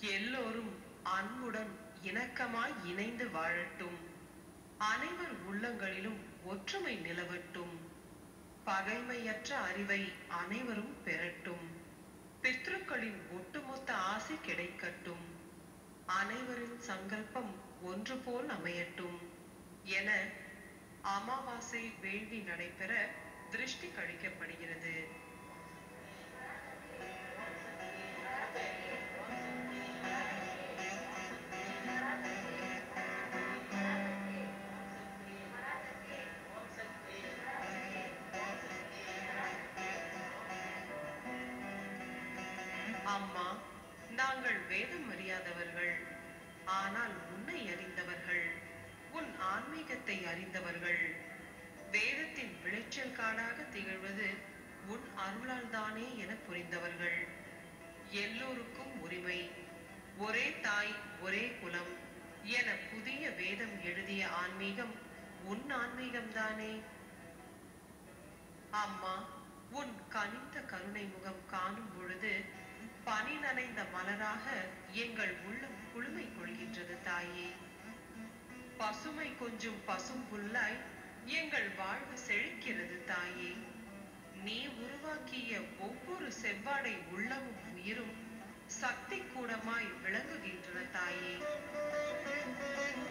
எல்லோரும் அன்புடன் இணக்கமாய் இணைந்து வாழட்டும். அனைவர் உள்ளங்களிலும் ஒற்றுமை நிலவட்டும். பகைமையற்ற அறிவை அனைவரும் பெறட்டும். பித்ருக்களின் ஒட்டுமொத்த ஆசை கிடைக்கட்டும். அனைவரின் சங்கல்பம் ஒன்று போல் அமையட்டும் என அமாவாசை வேள்வி நடைபெற திருஷ்டி கழிக்கப்படுகிறது. அம்மா, நாங்கள் வேதம் அறியாதவர்கள், ஆனால் உன்னை அறிந்தவர்கள், உன் ஆன்மீகத்தை அறிந்தவர்கள். வேதத்தின் விளைச்சல் காடாக திகழ்வது உன் அருளால் தானே என புரிந்தவர்கள். எல்லோருக்கும் உரிமை, ஒரே தாய் ஒரே குலம் என புதிய வேதம் எழுதிய ஆன்மீகம் உன் ஆன்மீகம்தானே. அம்மா, உன் கனிந்த கருணை முகம் காணும் பொழுது பனி நனைந்த மலராக எங்கள் உள்ளம் குளுமை கொள்கின்றது தாயே. பசுமை கொஞ்சம் பசும் புல்லாய் எங்கள் வாழ்வு செழிக்கிறது தாயே. நீ உருவாக்கிய ஒவ்வொரு செவ்வாடை உள்ளமும் உயிரும் சக்தி கூடமாய் விளங்குகின்றன தாயே.